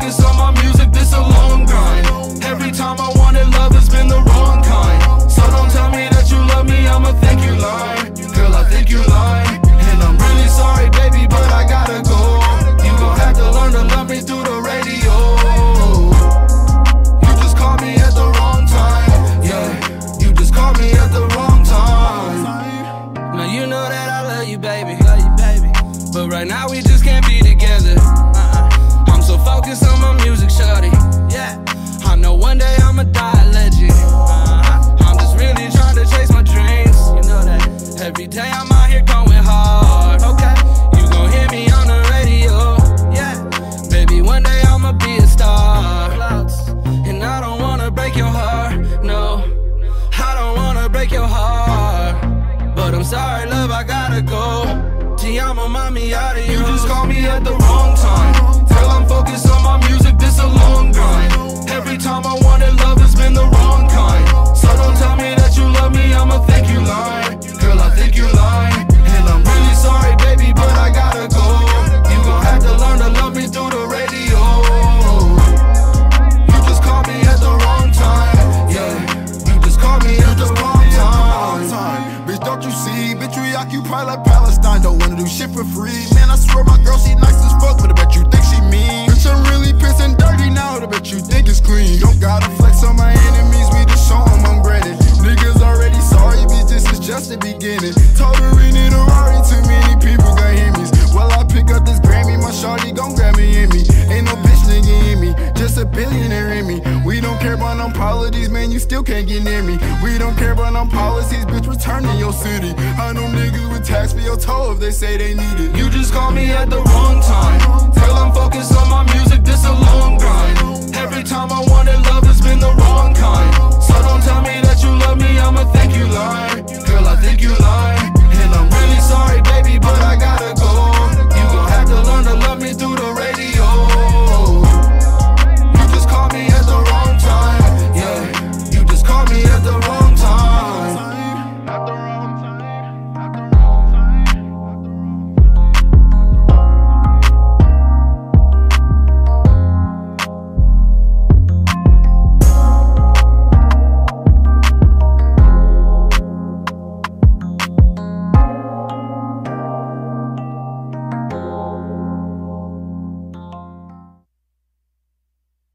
focused on my music, this a long grind. Every time I wanted love, it's been the wrong kind. So don't tell me that you love me, I'ma think you lying. Girl, I think you lying. And I'm really sorry, baby, but I gotta go. You gon' have to learn to love me through the radio. You just called me at the wrong time. Yeah, you just called me at the wrong time. Now you know that I love you, baby. But right now we just can't be together. I'm so focused on my music, shawty. Yeah, I know one day I'ma die a legend. I'm just really trying to chase my dreams. You know that every day I'm out here going hard. Okay, you gon' hear me on the radio. Yeah, baby, one day I'ma be a star. And I don't wanna break your heart. No, I don't wanna break your heart. But I'm sorry, love, I gotta go. I'ma mommy out of you. You just called me at the wrong time. Girl, I'm focused on my music, this a long grind. Every time I wanted love, it's been the wrong kind. So don't tell me that you love me, I'ma think you lying. Girl, I think you lying. And I'm really sorry, baby, but I gotta go. You gon' have to learn to love me through the radio. You just called me at the wrong time. Yeah, you just called me at the wrong time. Bitch, don't you see? Bitch, we occupy like Palestine. Don't wanna do shit for free. Man, I swear my girl, she nice as fuck, but I bet you think she mean. Bitch, I'm really pissed and dirty now, but I bet you think it's clean. Don't gotta flex on my enemies, we just show them I'm granted. Niggas already sorry, bitch, this is just the beginning. Tottering in a Rari, too many people got himmies. Well, I pick up this Grammy, my shawty gon' grab me in me. Ain't no bitch nigga in me, just a billionaire in me. We don't care about no policies, man, you still can't get near me. We don't care about no policies, bitch, return to your city. I know niggas with tax for your toe if they say they need it. You just called me at the wrong time. Girl, I'm focused on my music, this a long grind.